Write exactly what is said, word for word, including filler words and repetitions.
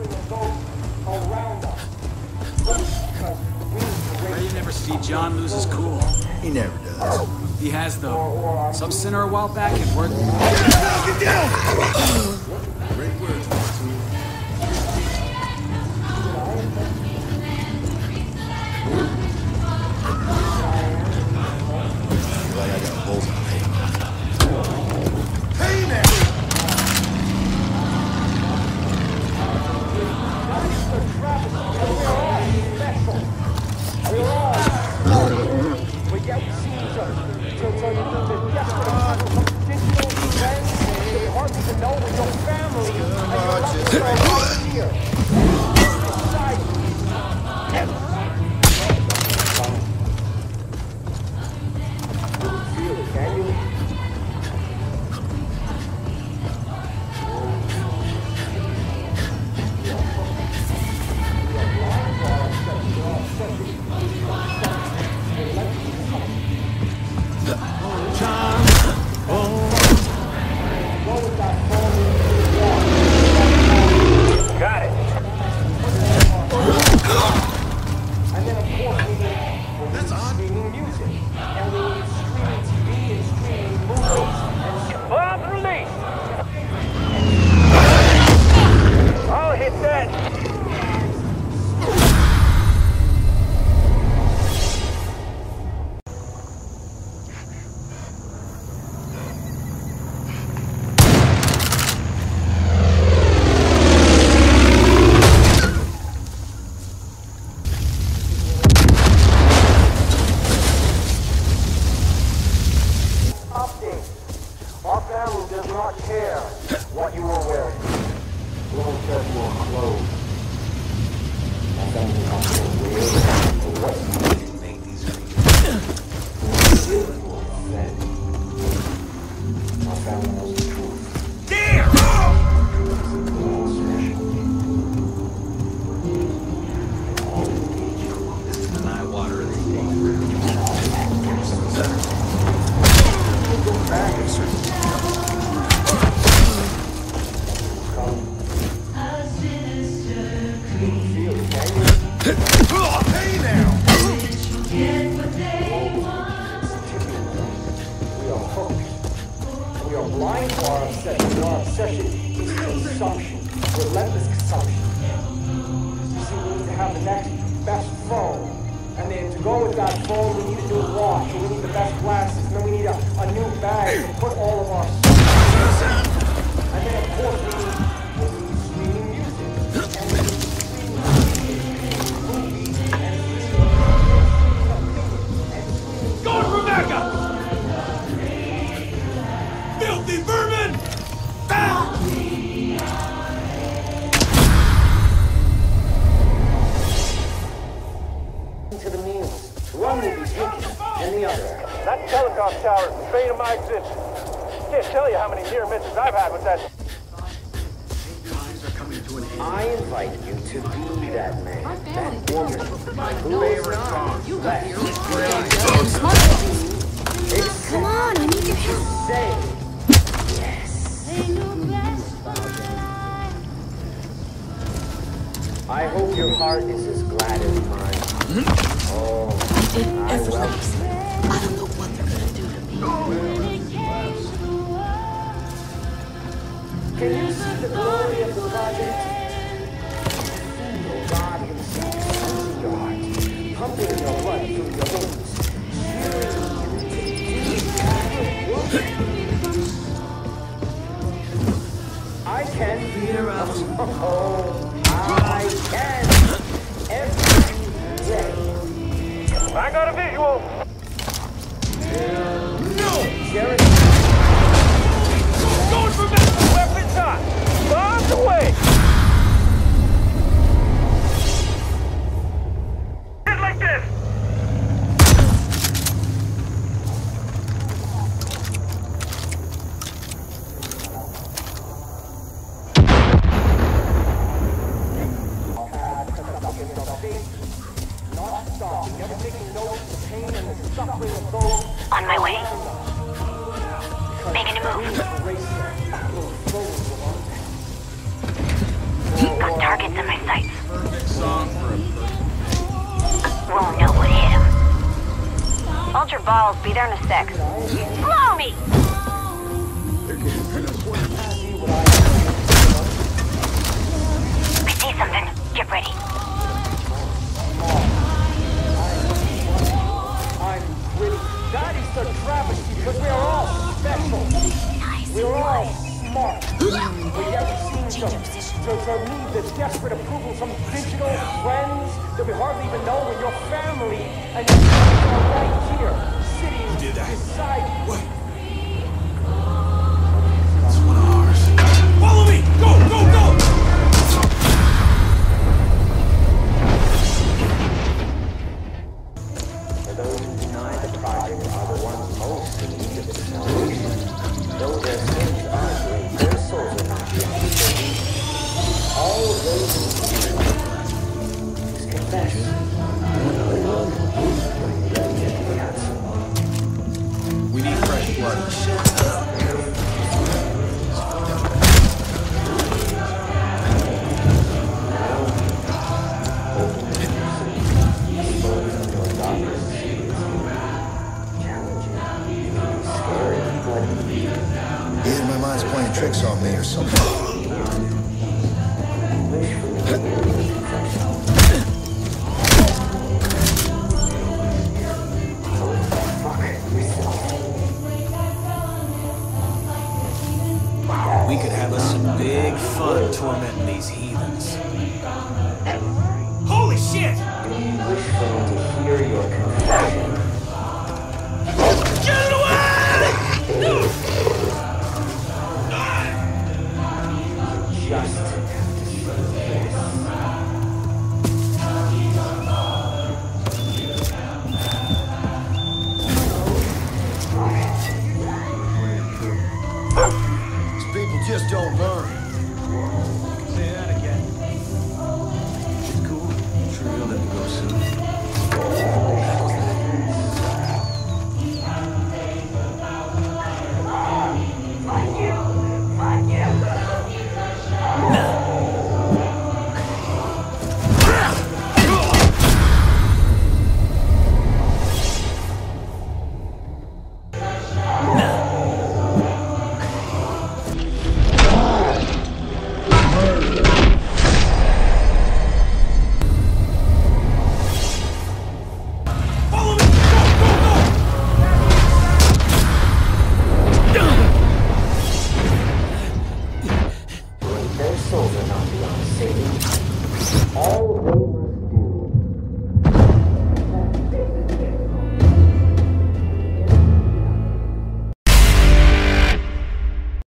You never see John lose his cool. He never does. He has, though. Some sinner a while back had worked. Get down! Great words, Martin. Like I got holes in my head. Hey now! I hope your heart is as glad as mine. Oh, did I everything. welcome. I don't know what they're gonna do to me. Can you see the glory of the project? Feel God himself pumping your heart, pumping your blood through your veins. I can feel out. Oh, I can. Every day. I got a visual. No! Jared. Going for Methe. Weapons hot. Bombs away. Just like this. On my way. balls. Be there in a sec. Blow me! I see something. Get ready. I'm really... That is the travesty, because we are all special. We are all smart. We never seem to, to, to need the desperate approval from digital friends that we hardly even know when your family and your friends are right here, sitting beside you. Wait. It's one of ours. Follow me! Go, go, go! For those who deny the project are the ones most in need of its salvation. Though their sins are great, their souls are not beyond saving. All they need is confess. We need fresh blood. Either my mind's playing tricks on me or something. We could have us some big fun tormenting these heathens. Holy shit! Do you wish for me to hear your confession? Get it away! Just have to say yes. These people just don't learn. Say that again. It's cool. I'm sure you'll let me go soon. Their souls are not beyond saving. All they